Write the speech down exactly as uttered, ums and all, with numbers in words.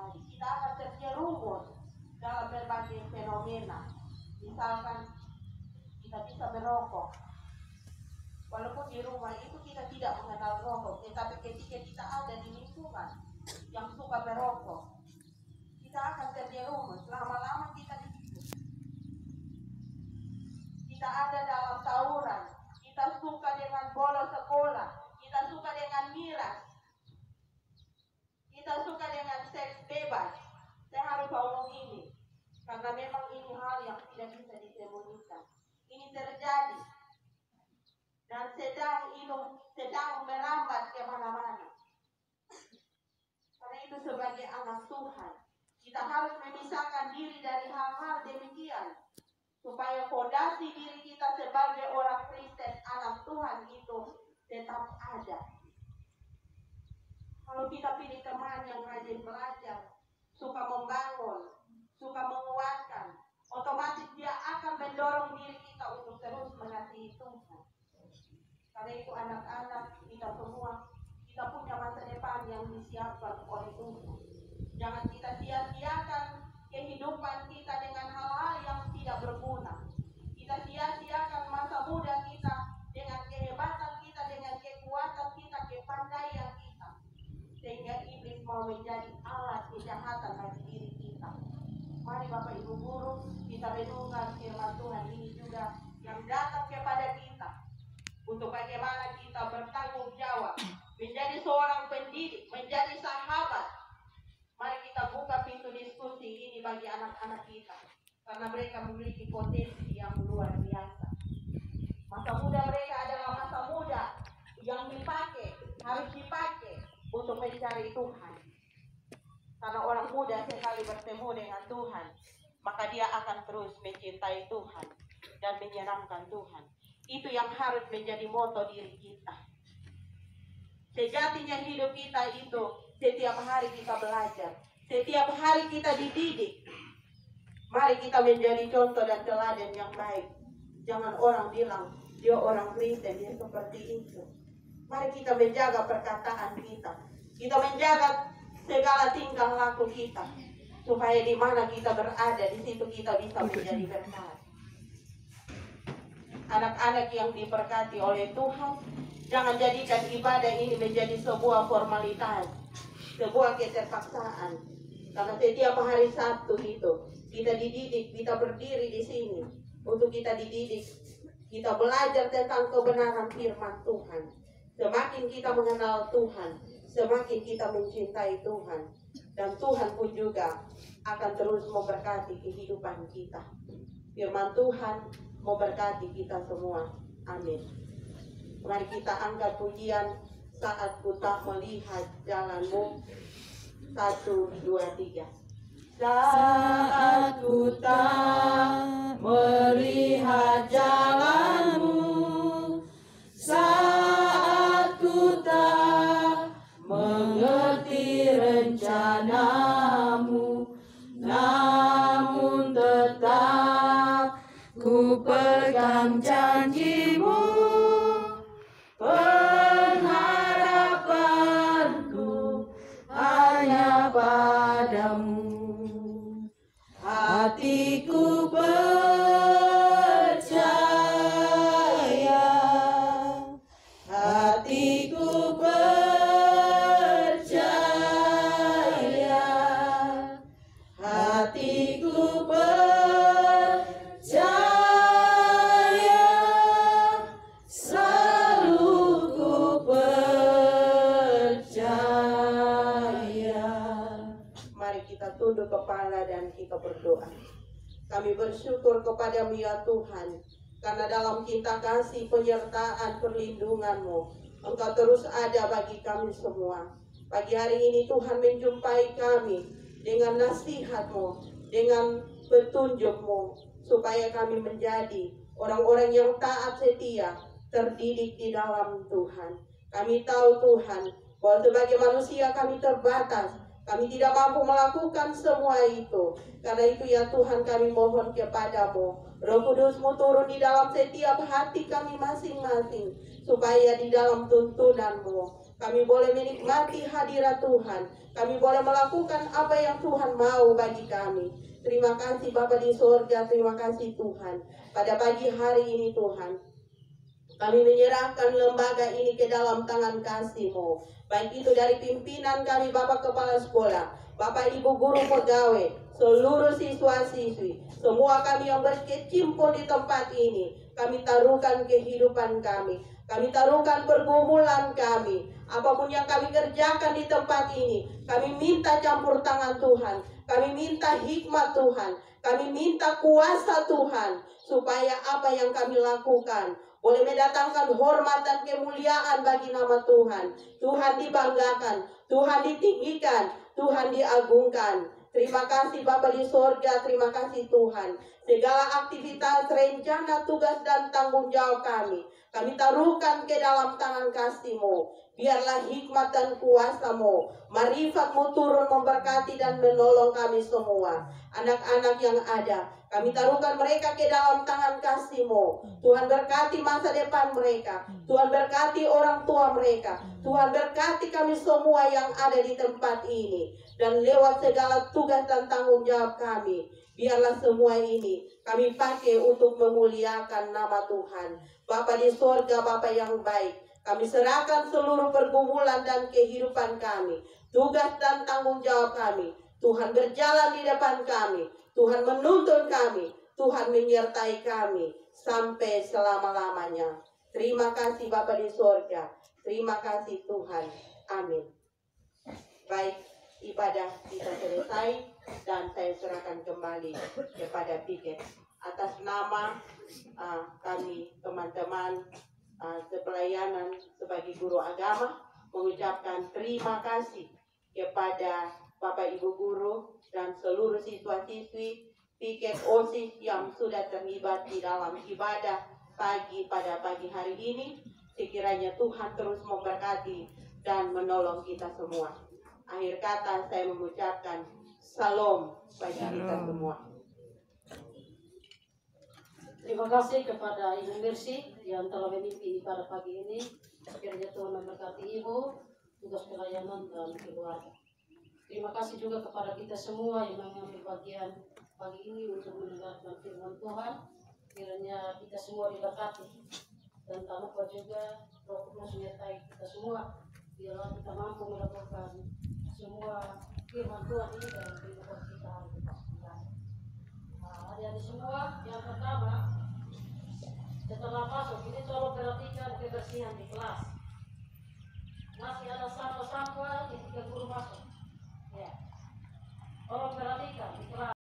terjadi. Kita akan terjerumus dalam berbagai fenomena. Misalkan kita bisa merokok, walaupun di rumah itu kita tidak mengenal rokok, tetapi ketika kita ada di lingkungan yang suka merokok, kita akan terjerumus. Lama-lama kita di situ. Kita ada dalam tawuran, kita suka dengan bolos sekolah, kita suka dengan miras, kita suka dengan seks bebas. Saya harus ngomong ini karena memang ini hal yang tidak bisa disembunyikan. Ini terjadi dan sedang ini sedang merambat kemana-mana. Karena itu sebagai anak Tuhan, kita harus memisahkan diri dari hal-hal demikian, supaya fondasi diri kita sebagai orang Kristen, anak Tuhan itu tetap ada. Kalau kita pilih teman yang rajin belajar, suka membangun, suka menguatkan, otomatis dia akan mendorong diri kita untuk terus mengasihi Tuhan. Karena itu anak-anak kita semua, kita punya masa depan yang disiapkan oleh Tuhan. Jangan kita sia-siakan kehidupan kita dengan hal-hal yang tidak berguna. Kita sia-siakan masa muda kita dengan kehebatan kita, dengan kekuatan kita, kepandaian kita, sehingga iblis mau menjadi alat kejahatan bagi diri kita. Mari Bapak Ibu Guru, kita renungkan firman Tuhan ini juga yang datang kepada kita untuk bagaimana kita bertanggung jawab menjadi seorang pendidik, menjadi sahabat. Mari kita buka pintu diskusi ini bagi anak-anak kita, karena mereka memiliki potensi yang luar biasa. Masa muda mereka adalah masa muda yang dipakai, harus dipakai untuk mencari Tuhan. Karena orang muda sekali bertemu dengan Tuhan, maka dia akan terus mencintai Tuhan dan menyenangkan Tuhan. Itu yang harus menjadi moto diri kita. Sejatinya hidup kita itu setiap hari kita belajar, setiap hari kita dididik. Mari kita menjadi contoh dan teladan yang baik. Jangan orang bilang dia orang Kristen, dia seperti itu. Mari kita menjaga perkataan kita, kita menjaga segala tingkah laku kita, supaya di mana kita berada, di situ kita bisa menjadi berkat. Anak-anak yang diberkati oleh Tuhan, jangan jadikan ibadah ini menjadi sebuah formalitas, sebuah keterpaksaan. Karena setiap hari Sabtu itu kita dididik, kita berdiri di sini untuk kita dididik, kita belajar tentang kebenaran firman Tuhan. Semakin kita mengenal Tuhan, semakin kita mencintai Tuhan, dan Tuhan pun juga akan terus memberkati kehidupan kita. Firman Tuhan memberkati kita semua. Amin. Mari kita angkat pujian Saat Ku Tak Melihat Jalanmu. Satu, dua, tiga. Saat ku tak melihat jalanmu, saat ku tak mengerti rencanamu, namun tetap ku pegang janjimu. Pengharapanku hanya padamu. Hatiku percaya, hatiku percaya, hatiku percaya, selalu ku percaya. Mari kita tunduk kepala dan kita berdoa. Kami bersyukur kepadamu ya Tuhan, karena dalam cinta kasih, penyertaan, perlindungan-Mu, Engkau terus ada bagi kami semua. Pagi hari ini Tuhan menjumpai kami dengan nasihat-Mu, dengan petunjuk-Mu, supaya kami menjadi orang-orang yang taat setia, terdidik di dalam Tuhan. Kami tahu Tuhan, bahwa sebagai manusia kami terbatas, kami tidak mampu melakukan semua itu. Karena itu ya Tuhan, kami mohon kepadamu, Roh Kudus-Mu turun di dalam setiap hati kami masing-masing, supaya di dalam tuntunan-Mu Kami boleh menikmati hadirat Tuhan. Kami boleh melakukan apa yang Tuhan mau bagi kami. Terima kasih Bapa di surga, terima kasih Tuhan. Pada pagi hari ini Tuhan, kami menyerahkan lembaga ini ke dalam tangan kasih-Mu. Baik itu dari pimpinan kami, Bapak Kepala Sekolah, Bapak Ibu Guru Pegawai, seluruh siswa-siswi, semua kami yang berkecimpung di tempat ini, kami taruhkan kehidupan kami, kami taruhkan pergumulan kami, apapun yang kami kerjakan di tempat ini, kami minta campur tangan Tuhan, kami minta hikmat Tuhan, kami minta kuasa Tuhan, supaya apa yang kami lakukan boleh mendatangkan hormat dan kemuliaan bagi nama Tuhan. Tuhan dibanggakan, Tuhan ditinggikan, Tuhan diagungkan. Terima kasih Bapa di sorga, terima kasih Tuhan. Segala aktivitas, rencana, tugas, dan tanggung jawab kami, kami taruhkan ke dalam tangan kasih-Mu. Biarlah hikmat dan kuasa-Mu, marifat-Mu turun memberkati dan menolong kami semua. Anak-anak yang ada, kami taruhkan mereka ke dalam tangan kasih-Mu. Tuhan berkati masa depan mereka. Tuhan berkati orang tua mereka. Tuhan berkati kami semua yang ada di tempat ini. Dan lewat segala tugas dan tanggung jawab kami, biarlah semua ini kami pakai untuk memuliakan nama Tuhan. Bapa di surga, Bapa yang baik, kami serahkan seluruh pergumulan dan kehidupan kami, tugas dan tanggung jawab kami. Tuhan berjalan di depan kami, Tuhan menuntun kami, Tuhan menyertai kami sampai selama-lamanya. Terima kasih Bapa di surga, terima kasih Tuhan. Amin. Baik, ibadah kita selesai dan saya serahkan kembali kepada Piket. Atas nama uh, kami teman-teman uh, sepelayanan sebagai guru agama, mengucapkan terima kasih kepada Bapak Ibu guru dan seluruh siswa-siswi Piket OSIS yang sudah terlibat di dalam ibadah pagi pada pagi hari ini. Sekiranya Tuhan terus memberkati dan menolong kita semua. Akhir kata saya mengucapkan salam bagi kita semua. Terima kasih kepada Ibu Mercy yang telah memimpin pada pagi ini. Kiranya Tuhan memberkati Ibu, tugas pelayanan dan keluarga. Terima kasih juga kepada kita semua yang mengambil bagian pagi ini untuk mendengarkan firman Tuhan. Kiranya kita semua diberkati dan tak lupa juga Roh Kudus menyertai kita semua. Biarlah kita mampu melakukan semua firman Tuhan ini dalam kehidupan kita hari ini. Nah, adik-adik semua, yang pertama, setelah masuk ini tolong perhatikan kebersihan di kelas. Masih ada sampah-sampah ketika guru masuk.